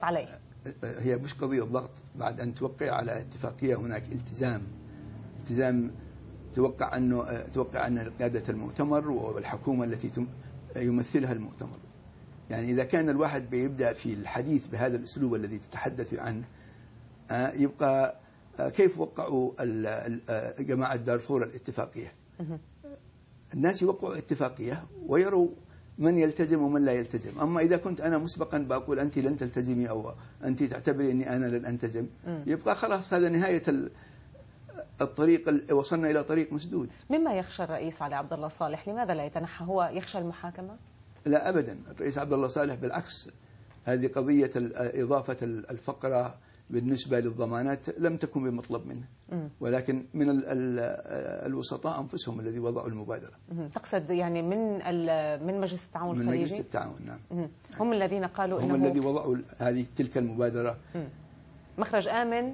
عليه؟ هي مش قضية ضغط. بعد أن توقع على اتفاقية هناك التزام توقع أن قيادة المؤتمر والحكومة التي يمثلها المؤتمر. يعني إذا كان الواحد بيبدأ في الحديث بهذا الأسلوب الذي تتحدث عنه، يبقى كيف وقعوا جماعة دارفور الاتفاقية؟ الناس يوقعوا اتفاقية ويروا من يلتزم ومن لا يلتزم. أما إذا كنت أنا مسبقا بقول أنت لن تلتزمي أو أنت تعتبري أني أنا لن ألتزم، يبقى خلاص هذا نهاية الطريق، وصلنا إلى طريق مسدود. مما يخشى الرئيس علي عبد الله صالح؟ لماذا لا يتنحى؟ هو يخشى المحاكمة؟ لا أبدا، الرئيس عبد الله صالح بالعكس، هذه قضية إضافة الفقرة بالنسبة للضمانات لم تكن بمطلب منه، ولكن من الوسطاء أنفسهم الذي وضعوا المبادرة. تقصد يعني من مجلس التعاون الخليجي؟ من مجلس التعاون، نعم. هم الذين قالوا هم الذي وضعوا تلك المبادرة. مخرج آمن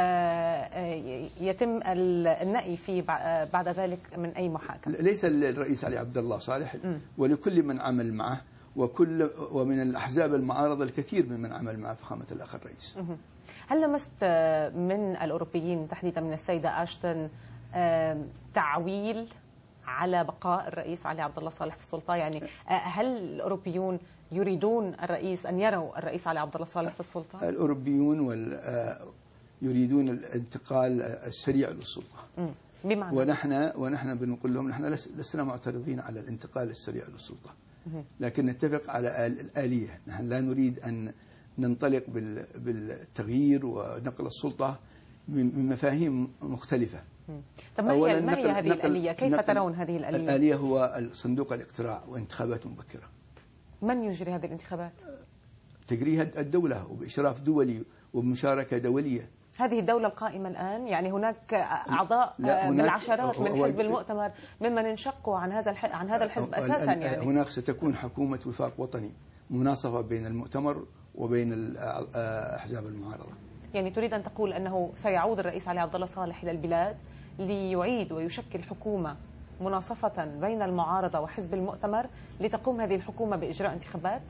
يتم النأي فيه بعد ذلك من أي محاكمة. ليس للرئيس علي عبد الله صالح، ولكل من عمل معه، ومن الأحزاب المعارضة الكثير ممن عمل مع فخامة الأخ الرئيس. هل لمست من الأوروبيين تحديدا من السيدة أشتون تعويل على بقاء الرئيس علي عبد الله صالح في السلطة؟ يعني هل الأوروبيون يريدون أن يروا الرئيس علي عبد الله صالح في السلطة؟ الأوروبيون يريدون الانتقال السريع للسلطة. بمعنى؟ ونحن بنقول لهم نحن لسنا معترضين على الانتقال السريع للسلطة، لكن نتفق على الآلية. نحن لا نريد أن ننطلق بالتغيير ونقل السلطة من مفاهيم مختلفة. طب ما هي هذه الآلية؟ كيف ترون هذه الآلية؟ الآلية هو صندوق الاقتراع وانتخابات مبكرة. من يجري هذه الانتخابات؟ تجريها الدولة وبإشراف دولي وبمشاركة دولية. هذه الدولة القائمة الآن، يعني هناك أعضاء بالعشرات من حزب المؤتمر ممن انشقوا عن هذا الحزب أساسا. يعني هناك ستكون حكومة وفاق وطني مناصفة بين المؤتمر وبين أحزاب المعارضة. يعني تريد أن تقول أنه سيعود الرئيس علي عبد الله صالح إلى البلاد ليعيد ويشكل حكومة مناصفة بين المعارضة وحزب المؤتمر لتقوم هذه الحكومة بإجراء انتخابات؟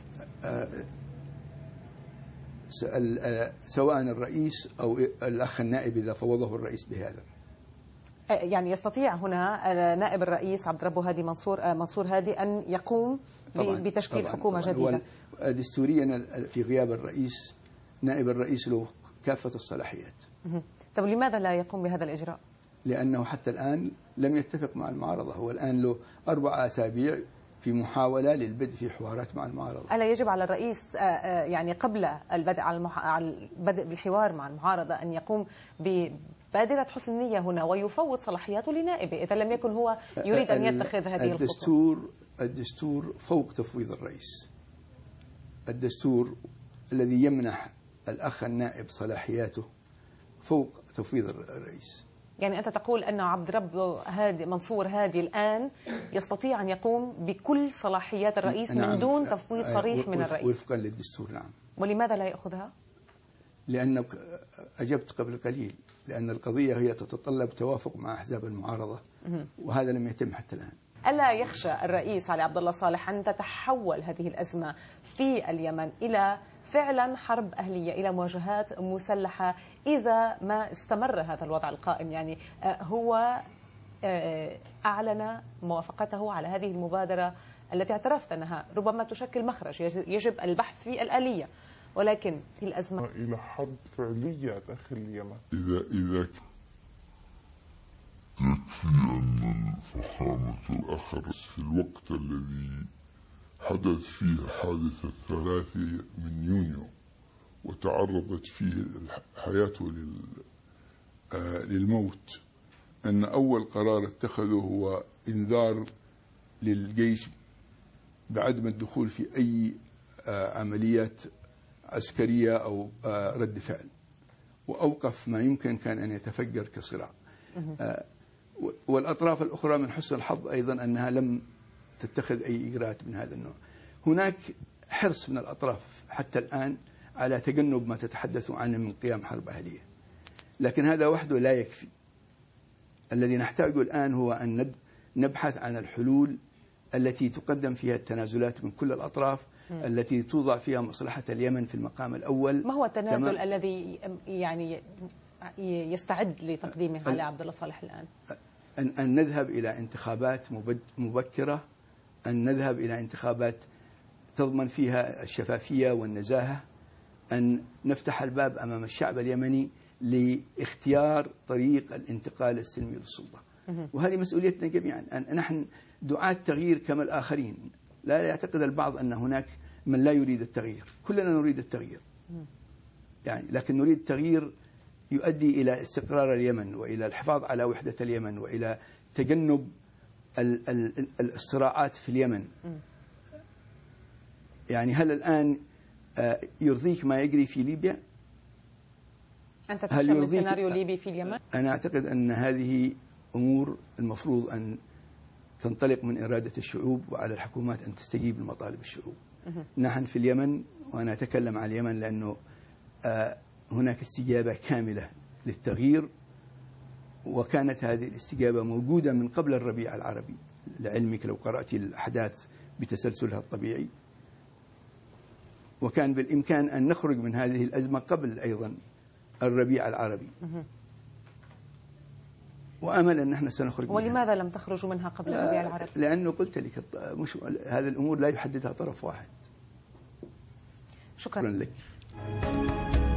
سواء الرئيس أو الأخ النائب إذا فوضه الرئيس بهذا. يعني يستطيع هنا نائب الرئيس عبد ربه هادي منصور هادي أن يقوم بتشكيل حكومة جديدة. دستوريا في غياب الرئيس نائب الرئيس له كافة الصلاحيات. طب لماذا لا يقوم بهذا الإجراء؟ لأنه حتى الآن لم يتفق مع المعارضة. هو الآن له 4 أسابيع في محاولة للبدء في حوارات مع المعارضة. ألا يجب على الرئيس يعني قبل البدء بالحوار مع المعارضة أن يقوم ببادرة حسن نية هنا ويفوض صلاحياته لنائبه إذا لم يكن هو يريد أن يتخذ هذه الخطوة؟ الدستور فوق تفويض الرئيس. الدستور الذي يمنح الأخ النائب صلاحياته فوق تفويض الرئيس. يعني أنت تقول أن عبد رب هادي منصور هادي الآن يستطيع أن يقوم بكل صلاحيات الرئيس من دون تفويض صريح من الرئيس وفقا للدستور. نعم. ولماذا لا يأخذها؟ لأن أجبت قبل قليل، لأن القضية هي تتطلب توافق مع أحزاب المعارضة، وهذا لم يتم حتى الآن. ألا يخشى الرئيس علي عبد الله صالح أن تتحول هذه الأزمة في اليمن إلى فعلا حرب أهلية، إلى مواجهات مسلحة إذا ما استمر هذا الوضع القائم؟ يعني هو أعلن موافقته على هذه المبادرة التي اعترفت أنها ربما تشكل مخرج يجب البحث في الآلية، ولكن في الأزمة إلى حرب فعلية داخل اليمن. إذا يكفي أن فخامة الأخ الرئيس في الوقت الذي حدث فيه حادثة 3 من يونيو وتعرضت فيه حياته للموت، أن أول قرار اتخذه هو إنذار للجيش بعدم الدخول في أي عمليات عسكرية أو رد فعل، وأوقف ما يمكن كان أن يتفجر كصراع. والأطراف الأخرى من حسن الحظ أيضا أنها لم تتخذ أي إجراءات من هذا النوع. هناك حرص من الأطراف حتى الآن على تجنب ما تتحدث عنه من قيام حرب أهلية، لكن هذا وحده لا يكفي. الذي نحتاجه الآن هو أن نبحث عن الحلول التي تقدم فيها التنازلات من كل الأطراف التي توضع فيها مصلحة اليمن في المقام الأول. ما هو التنازل الذي يعني يستعد لتقديمه على عبد الله صالح الآن؟ أن نذهب إلى انتخابات مبكرة، أن نذهب إلى انتخابات تضمن فيها الشفافية والنزاهة، أن نفتح الباب أمام الشعب اليمني لاختيار طريق الانتقال السلمي للسلطة. وهذه مسؤوليتنا جميعا. نحن دعاة تغيير كما الآخرين. لا يعتقد البعض أن هناك من لا يريد التغيير، كلنا نريد التغيير يعني، لكن نريد التغيير يؤدي إلى استقرار اليمن وإلى الحفاظ على وحدة اليمن وإلى تجنب الصراعات في اليمن. يعني هل الآن يرضيك ما يجري في ليبيا؟ أنت تخشى من سيناريو ليبي في اليمن؟ أنا أعتقد أن هذه أمور المفروض أن تنطلق من إرادة الشعوب، وعلى الحكومات أن تستجيب لمطالب الشعوب. نحن في اليمن، وأنا أتكلم عن اليمن لأنه هناك استجابة كاملة للتغيير، وكانت هذه الاستجابة موجودة من قبل الربيع العربي. لعلمك لو قرأت الأحداث بتسلسلها الطبيعي، وكان بالإمكان أن نخرج من هذه الأزمة قبل أيضا الربيع العربي، وأمل أن نحن سنخرج منها. ولماذا لم تخرجوا منها قبل الربيع العربي؟ لأنه قلت لك مش هذه الأمور لا يحددها طرف واحد. شكرا لك.